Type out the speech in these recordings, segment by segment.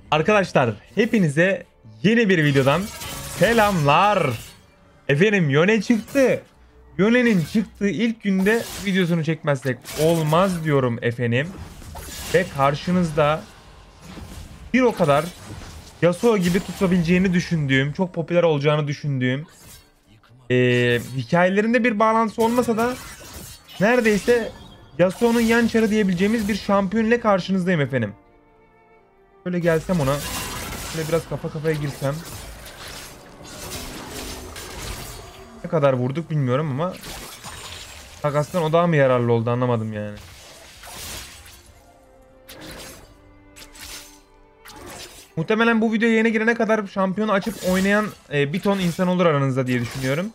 Arkadaşlar hepinize yeni bir videodan selamlar. Efendim Yone çıktı. Yone'nin çıktığı ilk günde videosunu çekmezsek olmaz diyorum efendim. Ve karşınızda bir o kadar Yasuo gibi tutabileceğini düşündüğüm, çok popüler olacağını düşündüğüm, hikayelerinde bir bağlantısı olmasa da neredeyse Yasuo'nun yan çarı diyebileceğimiz bir şampiyon ile karşınızdayım efendim. Böyle gelsem ona, şöyle biraz kafa kafaya girsem. Ne kadar vurduk bilmiyorum ama takastan o daha mı yararlı oldu anlamadım yani. Muhtemelen bu videoya yeni girene kadar şampiyonu açıp oynayan bir ton insan olur aranızda diye düşünüyorum.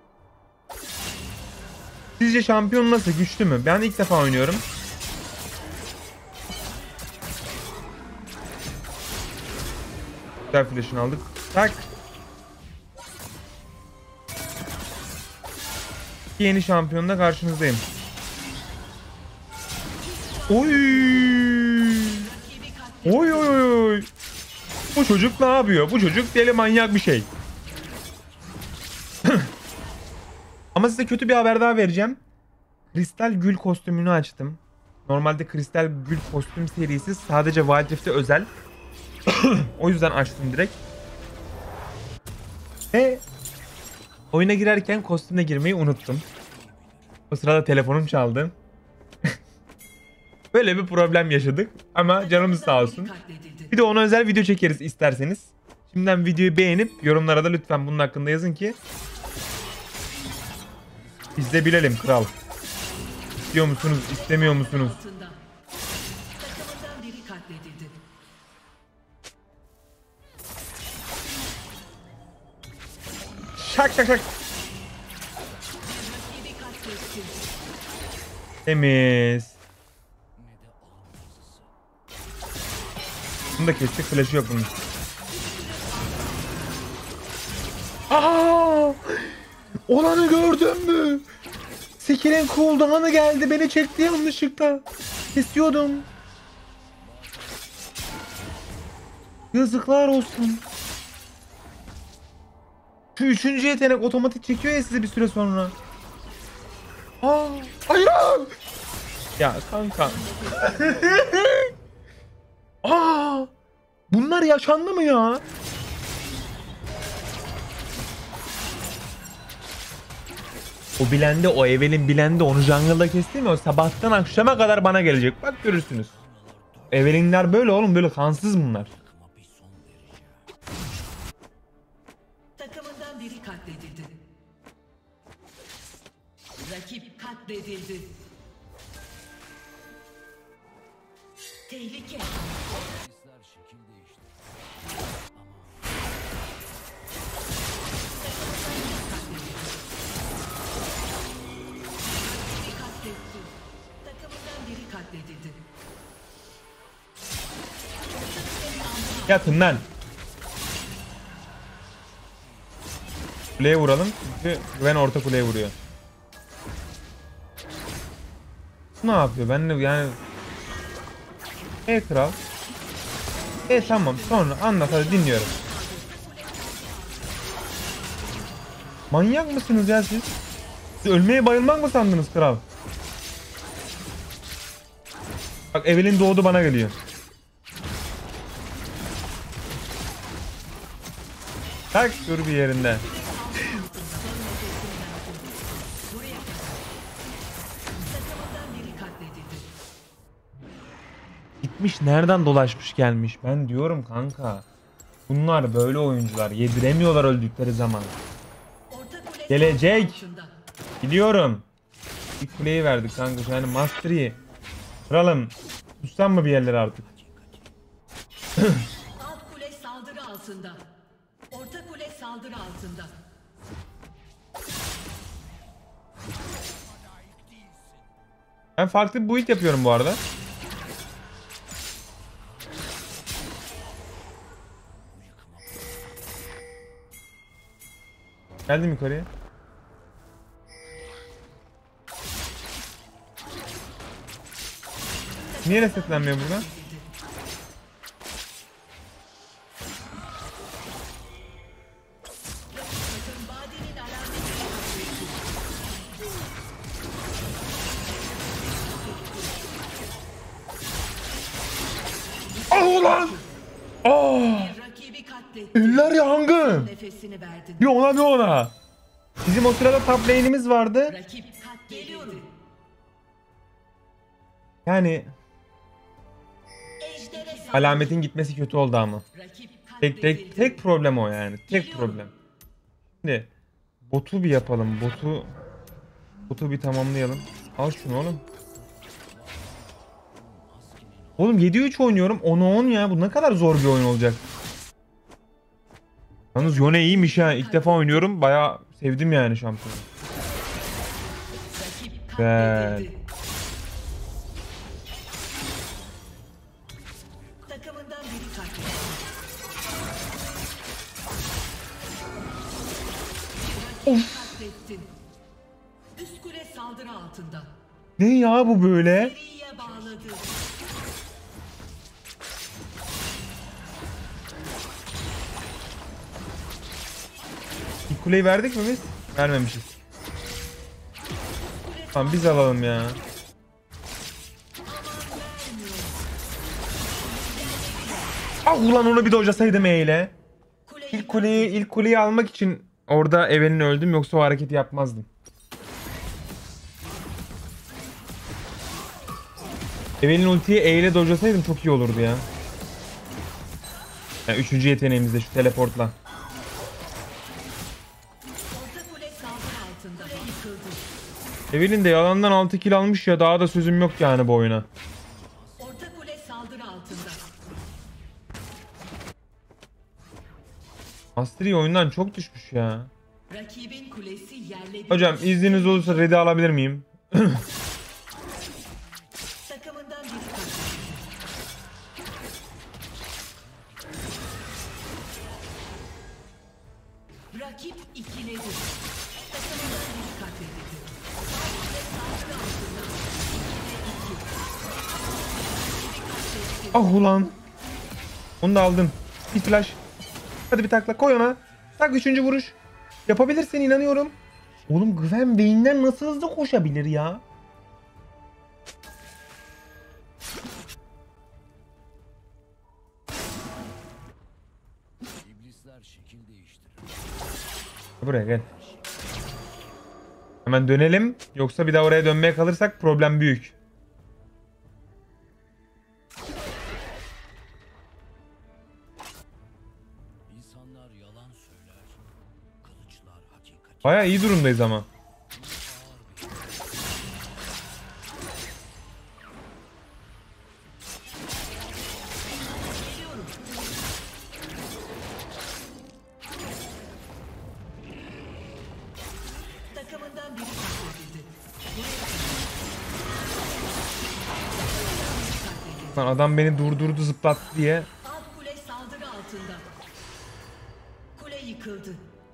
Sizce şampiyon nasıl? Güçlü mü? Ben ilk defa oynuyorum. Güzel flash'ını aldık. Tak. Yeni şampiyonla karşınızdayım. Oy! Oy oy oy! Bu çocuk ne yapıyor? Bu çocuk deli manyak bir şey. Ama size kötü bir haber daha vereceğim. Kristal Gül kostümünü açtım. Normalde Kristal Gül kostüm serisi sadece Wild Rift'e özel. O yüzden açtım direkt. Ve oyuna girerken kostümle girmeyi unuttum. O sırada telefonum çaldı. Böyle bir problem yaşadık. Ama canımız sağ olsun. Bir de ona özel video çekeriz isterseniz. Şimdiden videoyu beğenip yorumlara da lütfen bunun hakkında yazın ki biz de bilelim kral. İstiyor musunuz, istemiyor musunuz? Şak şak şak. Temiz. Bunu da kestik. Flash'ı yok bunun. Aa! Olanı gördün mü? Skill'in cooldown'ı geldi. Beni çekti yanlışlıkla. Kesiyordum. Yazıklar olsun. Şu üçüncü yetenek otomatik çekiyor ya sizi bir süre sonra. Aa! Hayır! Ya kanka. Aa! Bunlar yaşandı mı ya? O bilendi, o Evelyn bilendi, onu jungle'da kesti mi? O sabahtan akşama kadar bana gelecek. Bak görürsünüz. Evelyn'ler böyle oğlum, böyle kansız bunlar. Takımından biri katledildi. Rakip katledildi. Tehlike. Yatın lan. Kuleye vuralım çünkü Gwen orta kuleye vuruyor. Ne yapıyor? Ben de yani... kral. Tamam, sonra anlat, hadi dinliyorum. Manyak mısınız ya siz? Siz ölmeye bayılmak mı sandınız kral? Bak Evelyn doğdu, bana geliyor. Tak dur bir yerinde. Gitmiş nereden dolaşmış gelmiş. Ben diyorum kanka. Bunlar böyle oyuncular. Yediremiyorlar öldükleri zaman. Gelecek. Gidiyorum. İlk kuleyi verdik kanka. Yani Mastery'i. Kralım. Tutsan mı bir yerlere artık? Alt kule saldırı altında. Orta kule saldırı altında. Ben farklı bir build yapıyorum bu arada. Geldim yukarıya. Niye resetlenmiyor burada? lan. Aa! Rakibi katletti. Eller yangın. Nefesini verdin. Bir ona bir ona. Bizim o sırada top lane'imiz vardı. Rakip katledildi. Yani Ejder'e saldırı. alametin gitmesi kötü oldu ama. Rakip Tek katledildi. tek problem o yani. Tek problem. Şimdi botu bir yapalım. Botu bir tamamlayalım. Al şunu oğlum. Oğlum 7-3 oynuyorum. 10'a 10 ya. Bu ne kadar zor bir oyun olacak. Yalnız Yone iyiymiş ha. İlk defa oynuyorum. Bayağı sevdim yani şampiyonu. Rakip Güzel. katledildi. Takımından biri katledildi. Rakip katlettin. Üst kule saldırı altında. Ne ya bu böyle? Seriye bağladı. İlk kuleyi verdik mi biz? Vermemişiz. Tamam biz alalım ya. Ah ulan onu bir dojlasaydım ile. İlk kuleyi almak için orada Evelyn'i öldüm, yoksa o hareketi yapmazdım. Evelyn ultiyi E ile dojlasaydım çok iyi olurdu ya. Yani 3. yeteneğimizde şu teleportla. Orta kule saldırı altında. Yıkıldı. Evelyn de yalandan 6 kill almış ya, daha da sözüm yok yani bu oyuna. Orta kule saldırı altında. Astri oyundan çok düşmüş ya. Rakibin kulesi yerle bir. Hocam izniniz olursa red'i alabilir miyim? Takımından biri katledildi. Rakip ikiledi. Takımından biri katledildi. Saldırı altında. Ah ulan. Onu da aldım. Bir flash. Hadi bir takla koy ona. Tak 3. vuruş. Yapabilirsin, inanıyorum. Oğlum Gwen Vayne'den nasıl hızlı koşabilir ya? İblisler şekil değiştirir. Buraya gel. Hemen dönelim. Yoksa bir daha oraya dönmeye kalırsak problem büyük. İnsanlar yalan söyler. Kılıçlar hakikati. Bayağı iyi durumdayız ama. Takımından biri katledildi. Lan adam beni durdurdu, zıplattı diye. Alt kule saldırı altında. Kule yıkıldı.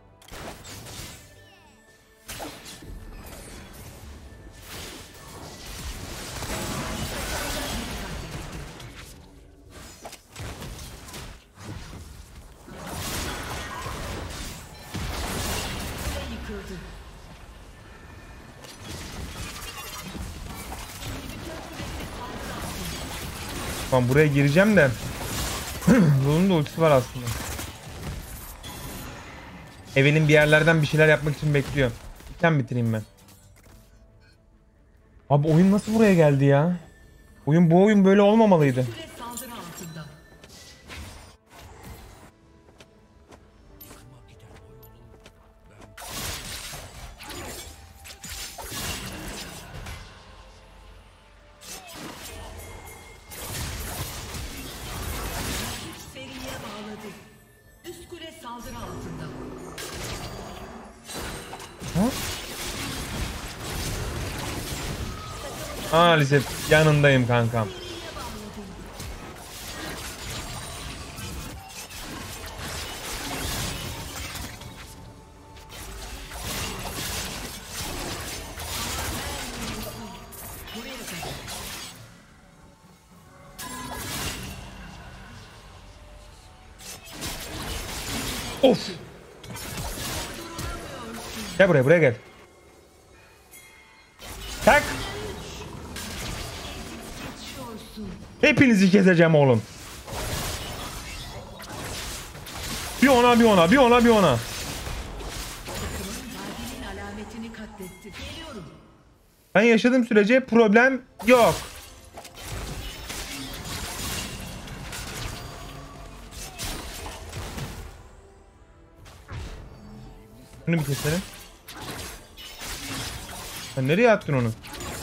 Kule yıkıldı. Tamam buraya gireceğim de. Bunun da ultisi var aslında. Evelyn bir yerlerden bir şeyler yapmak için bekliyor. İken bitireyim ben. Abi oyun nasıl buraya geldi ya? Bu oyun böyle olmamalıydı. Kule saldırı altında. Yıkıma giden o yolu ben Seriye bağladı. Üst kule saldırı altında. Maalesef yanındayım kankam. Seriye bağladı. Buraya kadar. Of. Gel buraya gel. Tak. Geçiyorsun. Hepinizi keseceğim oğlum. Bir ona bir ona bir ona bir ona. Vadinin alametini katletti. Geliyorum. Ben yaşadığım sürece problem yok. Bunu bir keselim. Sen nereye attın onu?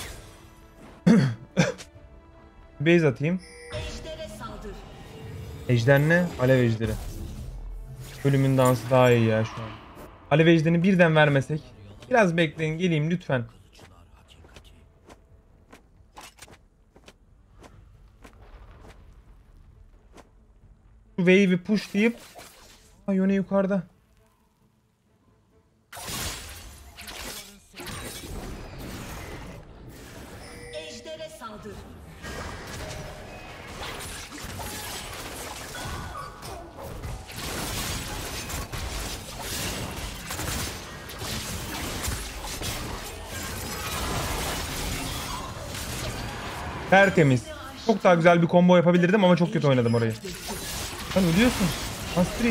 Base atayım. Ejder'e saldır. Ejder ne? Alev ejderi. Ölümün dansı daha iyi ya şu an. Alev ejderini birden vermesek. Biraz bekleyin, geleyim lütfen. Kılıçlar hakikati. Şu wave'i push deyip. Ha, Yone yukarıda. Ejder'e saldır. Tertemiz. Çok daha güzel bir combo yapabilirdim ama çok kötü oynadım orayı. Sen ölüyorsun. Astri.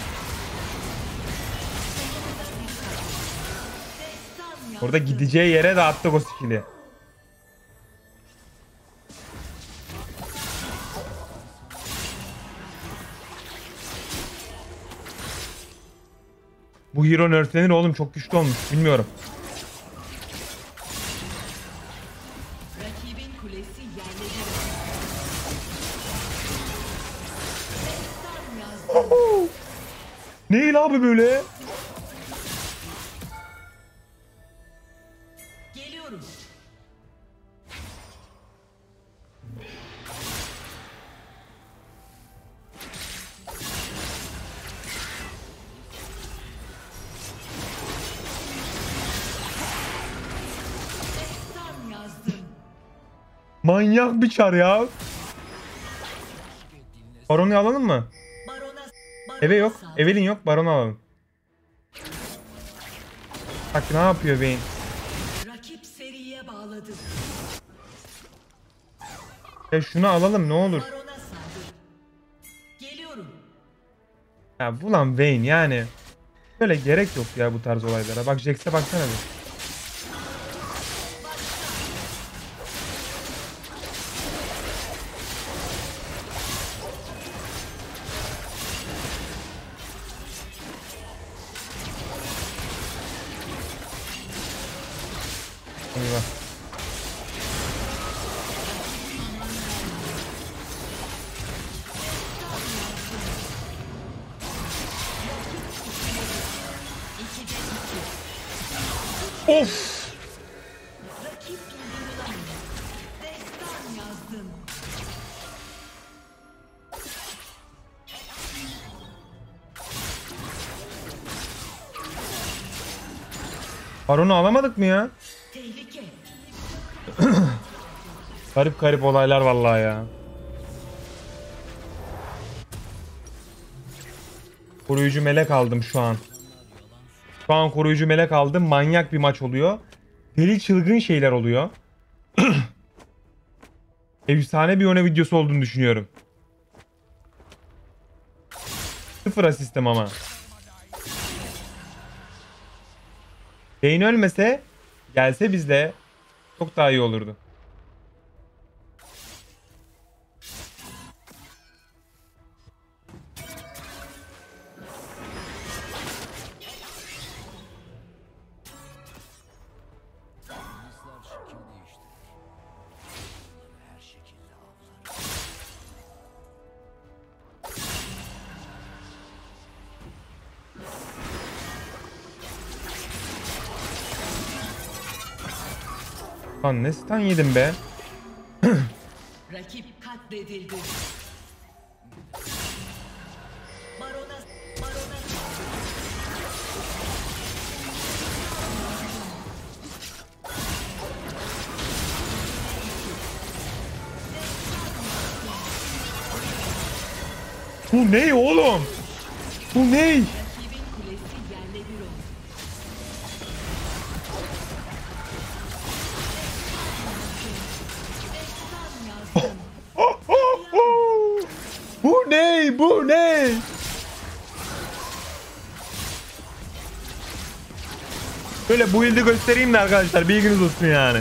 Orada gideceği yere de attık o skill'i. Bu hero nerflenir oğlum, çok güçlü olmuş. Bilmiyorum. Rakibin kulesi yerle bir oldu. Destan yazdım. Ne la bu böyle? Geliyorum. Destan yazdım. Manyak bir çar ya. Baron'u alalım mı? Barona Eve yok. saldır. Evelyn yok. Baron'u alalım. Bak ne yapıyor Vayne. Rakip seriye bağladı. Ya şunu alalım ne olur. Barona saldır. Geliyorum. Ya bu lan Vayne yani. Böyle gerek yok ya bu tarz olaylara. Bak Jax'e baksana bir. Eyvah. Of! Rakip durdurulamıyor. Destan yazdım. Baron'u alamadık mı ya? Tehlike. Garip garip olaylar vallahi ya. Koruyucu melek aldım şu an. Şu an koruyucu melek aldım. Manyak bir maç oluyor. Deli çılgın şeyler oluyor. Efsane bir Yone videosu olduğunu düşünüyorum. 0 asistim ama. Vayne ölmese, gelse bizle çok daha iyi olurdu. Kılıçlar şekil değiştirir. Onları her şekilde avlar. Lan ne stun yedim be. Rakip katledildi. Barona saldır. Bu ne oğlum? Bu ne? Rakibin kulesi yerle bir oldu. Destan yazdım. Bu ne? Bu ne? Böyle bu build'i göstereyim de arkadaşlar bilginiz olsun yani.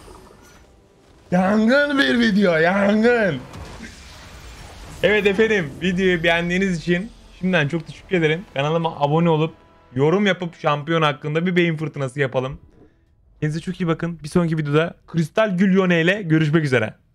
Yangın bir video, yangın. Evet efendim, videoyu beğendiğiniz için şimdiden çok teşekkür ederim. Kanalıma abone olup yorum yapıp şampiyon hakkında bir beyin fırtınası yapalım. Kendinize çok iyi bakın. Bir sonraki videoda Kristal Gül Yone ile görüşmek üzere.